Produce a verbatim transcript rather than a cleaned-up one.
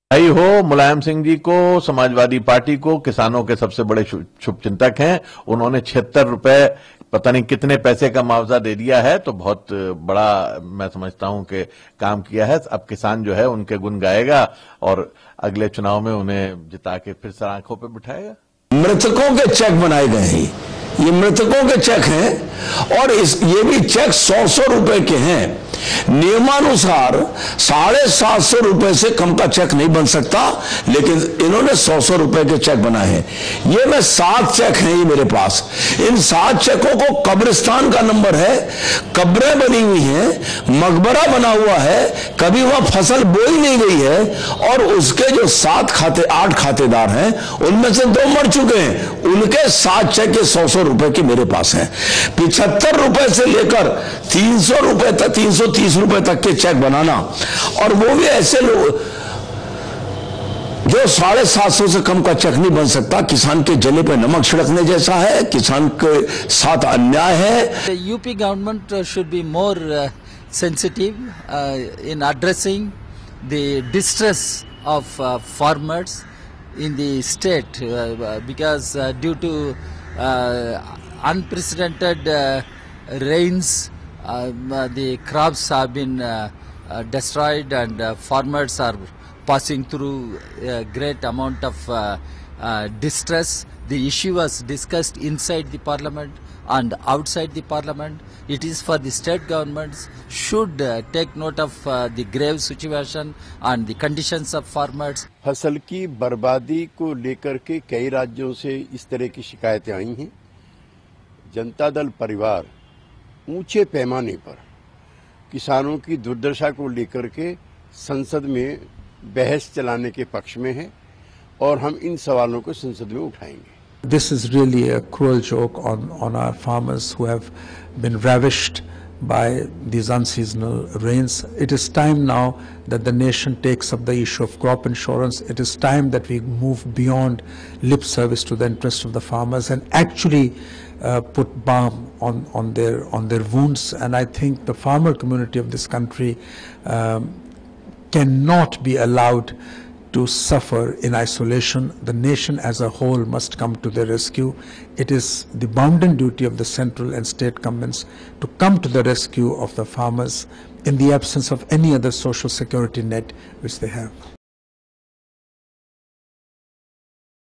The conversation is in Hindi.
भाई हो मुलायम सिंह जी को, समाजवादी पार्टी को, किसानों के सबसे बड़े शुभचिंतक हैं। उन्होंने छिहत्तर रुपए पता नहीं कितने पैसे का मुआवजा दे दिया है, तो बहुत बड़ा मैं समझता हूं कि काम किया है। अब किसान जो है उनके गुण गाएगा और अगले चुनाव में उन्हें जिता के फिर से आंखों पे बिठाएगा। मृतकों के चेक बनाए गए हैं, ये मृतकों के चेक हैं और इस ये भी चेक सौ सौ रुपए के हैं। नियमानुसार साढ़े सात सौ रुपए से कम का चेक नहीं बन सकता, लेकिन इन्होंने सौ सौ रुपए के चेक बनाए हैं। ये मैं सात चेक हैं ये मेरे पास। इन सात चेकों को कब्रिस्तान का नंबर है, कब्रें बनी हुई हैं, मकबरा बना हुआ है, कभी वहां फसल बोई नहीं गई है, और उसके जो सात खाते आठ खातेदार हैं उनमें से दो मर चुके हैं। उनके सात चेक के सौ सौ रुपए के मेरे पास हैं। पिछहत्तर रुपए से लेकर तीन सौ रुपए तक तीन सौ तीस रुपए तक के चेक बनाना, और वो भी ऐसे लोग जो साढ़े सात सौ से कम का चेक नहीं बन सकता। किसान के जले पे नमक छिड़कने जैसा है, किसान के साथ अन्याय है। UP government should be more sensitive in addressing the distress of farmers in the state uh, because uh, due to uh, unprecedented uh, rains um, uh, the crops have been uh, uh, destroyed, and uh, farmers are passing through a great amount of uh, uh, distress. The issue was discussed inside the parliament and outside the parliament. It is for the state governments should uh, take note of uh, the grave situation and the conditions of farmers. फसल की बर्बादी को लेकर के कई राज्यों से इस तरह की शिकायतें आई हैं। जनता दल परिवार ऊंचे पैमाने पर किसानों की दुर्दशा को लेकर के संसद में बहस चलाने के पक्ष में है, और हम इन सवालों को संसद में उठाएंगे। This is really a cruel joke on, on our farmers who have been ravished by these unseasonal rains. It is time now that the nation takes up the issue of crop insurance. It is time that we move beyond lip service to the interest of the farmers and actually uh, put balm on, on, their, on their wounds. And I think the farmer community of this country um, cannot be allowed to suffer in isolation. The nation as a whole must come to their rescue. It is the bounden duty of the central and state governments to come to the rescue of the farmers in the absence of any other social security net which they have.